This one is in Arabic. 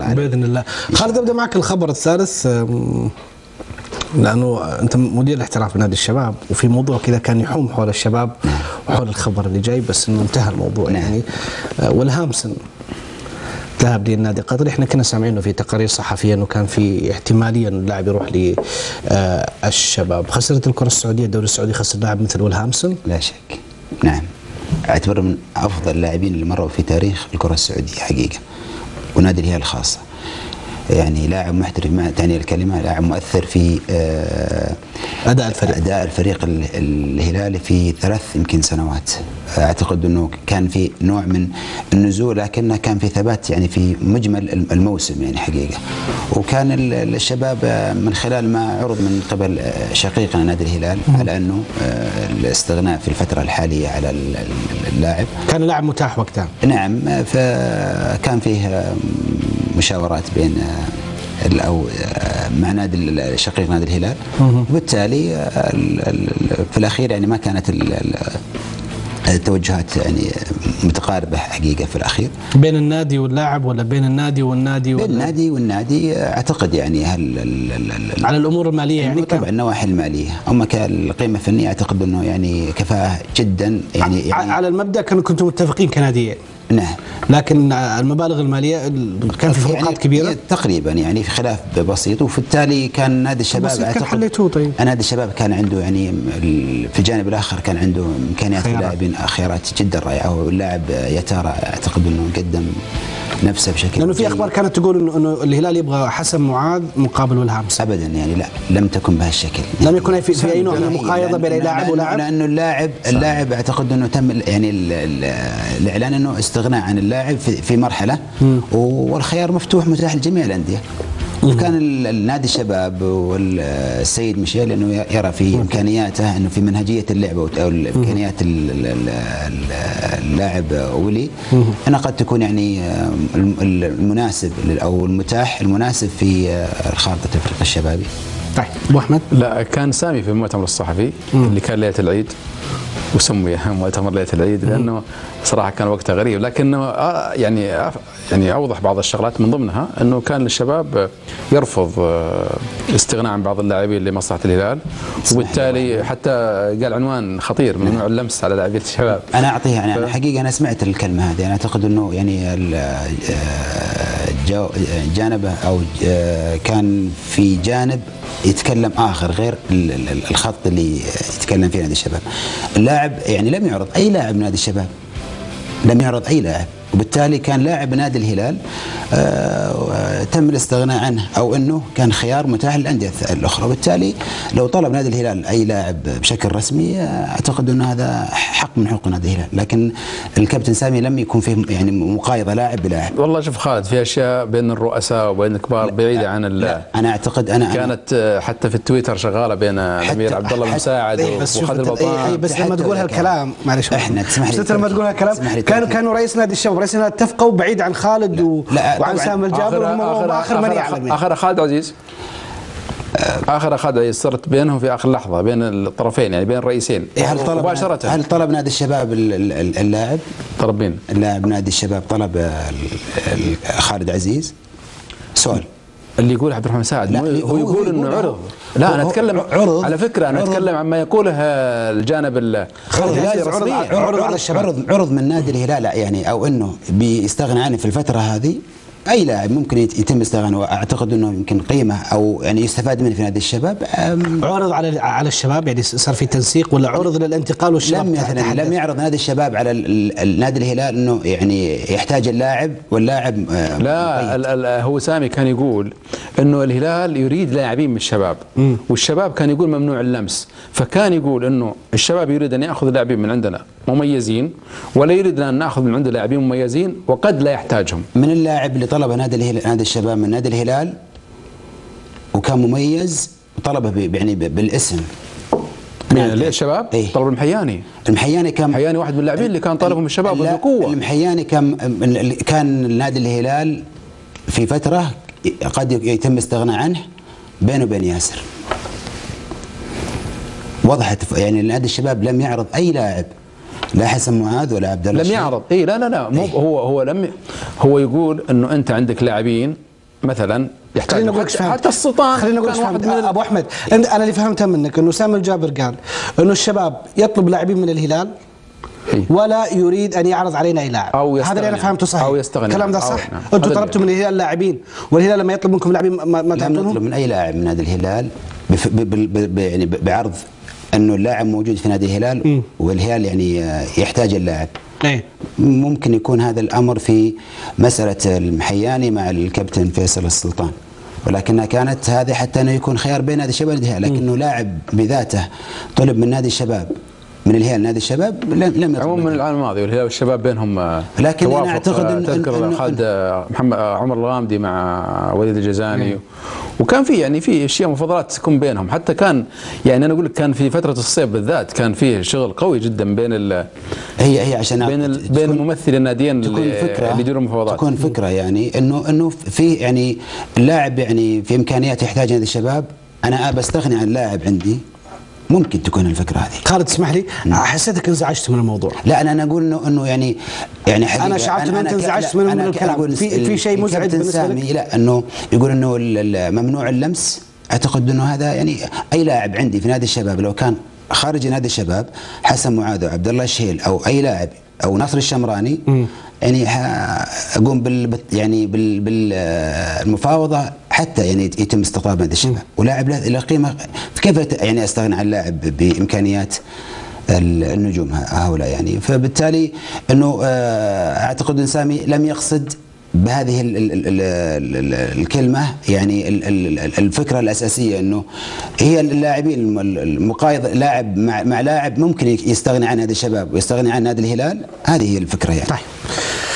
باذن الله. خالد ابدا معك الخبر الثالث، لانه انت مدير الاحتراف بنادي الشباب، وفي موضوع كذا كان يحوم حول الشباب وحول الخبر اللي جاي، بس انه انتهى الموضوع يعني. والهامسن ذهب للنادي القطري، احنا كنا سامعينه في تقارير صحفيه انه كان في احتماليه انه اللاعب يروح للشباب. خسرت الكره السعوديه، الدوري السعودي خسر لاعب مثل والهامسن؟ لا شك، نعم، اعتبره من افضل اللاعبين اللي مروا في تاريخ الكره السعوديه حقيقه، ونادي الهلال خاصه. يعني لاعب محترف، ما تعني الكلمه، لاعب مؤثر في اداء الفريق الهلالي في 3 يمكن سنوات. اعتقد انه كان في نوع من النزول، لكنه كان في ثبات يعني في مجمل الموسم يعني حقيقه. وكان الشباب من خلال ما عرض من قبل شقيقنا نادي الهلال على انه الاستغناء في الفتره الحاليه على اللاعب. كان لاعب متاح وقتها. نعم، فكان فيه مشاورات بين أو مع نادي شقيق نادي الهلال، وبالتالي في الأخير يعني ما كانت التوجهات يعني متقاربة حقيقة في الأخير بين النادي واللاعب، ولا بين النادي والنادي؟ بين النادي والنادي أعتقد يعني على الأمور المالية يعني طبعا النواحي المالية. أما كالقيمة الفنية أعتقد أنه يعني كفاءة جدا يعني على المبدأ كنتم متفقين كناديين. نعم، لكن المبالغ الماليه كان في فروقات يعني كبيره تقريبا، يعني في خلاف بسيط، وبالتالي كان نادي الشباب كان حليتوه. طيب نادي الشباب كان عنده يعني في الجانب الاخر كان عنده امكانيات لاعبين خيارات جدا رائعه، واللاعب يتارى اعتقد انه قدم نفسه بشكل، لانه في اخبار كانت تقول انه الهلال يبغى حسن معاذ مقابل والهامس. ابدا يعني لا، لم تكن بهالشكل، لم يكن في اي نوع من المقايضه بين لاعب ولاعب، لانه اللاعب اعتقد انه تم يعني الاعلان انه استغناء عن اللاعب في مرحله، والخيار مفتوح متاح لجميع الانديه. وكان النادي الشباب والسيد ميشيل انه يرى في امكانياته، انه في منهجيه اللعبه او امكانيات اللاعب ويلي انها قد تكون يعني المناسب او المتاح المناسب في خارطه الفريق الشبابي. طيب ابو احمد. لا، كان سامي في المؤتمر الصحفي اللي كان ليله العيد، وسمي مؤتمر ليله العيد لانه صراحه كان وقتها غريب، لكنه يعني اوضح بعض الشغلات، من ضمنها انه كان الشباب يرفض الاستغناء عن بعض اللاعبين لمصلحه الهلال، وبالتالي حتى قال عنوان خطير ممنوع اللمس على لاعبين الشباب. انا اعطيها يعني انا حقيقه انا سمعت الكلمه هذه، انا اعتقد انه يعني جانبه او كان في جانب يتكلم آخر غير الخط اللي يتكلم فيه نادي الشباب. اللاعب يعني لم يعرض أي لاعب نادي الشباب، لم يعرض أي لاعب، وبالتالي كان لاعب نادي الهلال تم الاستغناء عنه، أو أنه كان خيار متاح للأندية الأخرى. وبالتالي لو طلب نادي الهلال أي لاعب بشكل رسمي أعتقد أنه هذا حق من حقوق نادي الهلال، لكن الكابتن سامي لم يكن فيه يعني مقايضة لاعب بلاعب. والله شوف خالد، في أشياء بين الرؤساء وبين الكبار بعيدة عن أنا أعتقد كانت حتى في التويتر شغالة بين الأمير عبد الله المساعد وخالد البطان. بس لما تقول هالكلام معلش، احنا تسمح لي، لما تقول هالكلام كانوا رئيس نادي الشباب ورئيس نادي اتفقوا بعيد عن خالد وعن سامي الجابر، اخر من يعلم اخر خالد عزيز، اخر خالد عزيز صرت بينهم في اخر لحظه بين الطرفين، يعني بين الرئيسين مباشره. هل طلب نادي الشباب اللاعب؟ طلب مين؟ اللاعب نادي الشباب طلب خالد عزيز؟ سؤال اللي يقول عبد الرحمن مساعد، هو يقول انه عرض. لا انا اتكلم على فكره، انا اتكلم عما يقوله الجانب الهلالي رسميا. عرض على الشباب، عرض من نادي الهلال يعني، او انه بيستغنى عنه في الفتره هذه. اي لاعب ممكن يتم استغناء، واعتقد انه يمكن قيمه او يعني يستفاد منه في نادي الشباب. عرض على الشباب، يعني صار في تنسيق، ولا عرض للانتقال والشباب؟ لم يعرض نادي الشباب على نادي الهلال انه يعني يحتاج اللاعب، واللاعب لا هو سامي كان يقول انه الهلال يريد لاعبين من الشباب، والشباب كان يقول ممنوع اللمس، فكان يقول انه الشباب يريد ان ياخذ لاعبين من عندنا مميزين، ولا يريد ان ناخذ من عنده لاعبين مميزين وقد لا يحتاجهم. من اللاعب اللي طلب نادي الشباب من نادي الهلال وكان مميز، طلبه يعني بالاسم. ليه الشباب؟ إيه؟ طلب المحياني. المحياني واحد من اللاعبين اللي كان طالبهم الشباب بقوه. المحياني كان نادي الهلال في فتره قد يتم استغناء عنه بينه وبين ياسر. وضحت يعني نادي الشباب لم يعرض اي لاعب، لا حسن معاذ ولا عبد الله. لم يعرض. لا مو هو يقول انه انت عندك لاعبين مثلا يحتاج خلينا نقول حتى السلطان خلينا نقول كان واحد من ابو احمد، انا اللي فهمته منك انه سامي الجابر قال انه الشباب يطلب لاعبين من الهلال ولا يريد ان يعرض علينا اي لاعب. هذا اللي انا فهمته صحيح؟ او يستغني الكلام ده صح؟ انتم طلبتوا من الهلال لاعبين والهلال لما يطلب منكم لاعبين ما تعطونهم؟ لم نطلب من اي لاعب من نادي الهلال يعني بعرض انه اللاعب موجود في نادي الهلال والهلال يعني يحتاج اللاعب. ممكن يكون هذا الامر في مساله المحياني مع الكابتن فيصل السلطان، ولكنها كانت هذه حتى انه يكون خيار بين نادي الشباب والهلال، لكنه لاعب بذاته طلب من نادي الشباب من الهلال نادي الشباب لم يطلب. عموما من العام الماضي والهلال والشباب بينهم لكن انا اعتقد تذكر خالد محمد عمر الغامدي مع وليد الجزاني وكان في يعني في اشياء مفاضلات تكون بينهم، حتى كان يعني انا اقول لك كان في فتره الصيف بالذات كان فيه شغل قوي جدا بين هي عشان بين ممثلي الناديين اللي يديروا المفاوضات. تكون فكره يعني انه في يعني اللاعب يعني في امكانيات يحتاج نادي الشباب، انا بستغني عن اللاعب عندي، ممكن تكون الفكره هذه. خالد اسمح لي، حسيتك انزعجت من الموضوع. لا انا اقول انه يعني انا شعرت ان انت انزعجت من الكلام. في شيء مزعج بالنسبه لك؟ لا انه يقول انه ممنوع اللمس، اعتقد انه هذا يعني اي لاعب عندي في نادي الشباب لو كان خارج نادي الشباب حسن معاذ وعبد الله الشهيل او اي لاعب او نصر الشمراني يعني اقوم بالمفاوضه حتى يعني يتم استقطاب نادي الشباب ولاعب له قيمه. كيف يعني استغنى عن لاعب بامكانيات النجوم هؤلاء يعني؟ فبالتالي انه اعتقد ان سامي لم يقصد بهذه الكلمه يعني الفكره الاساسيه انه هي اللاعبين المقايضه لاعب مع لاعب ممكن يستغني عن نادي الشباب ويستغني عن نادي الهلال، هذه هي الفكره يعني. طيب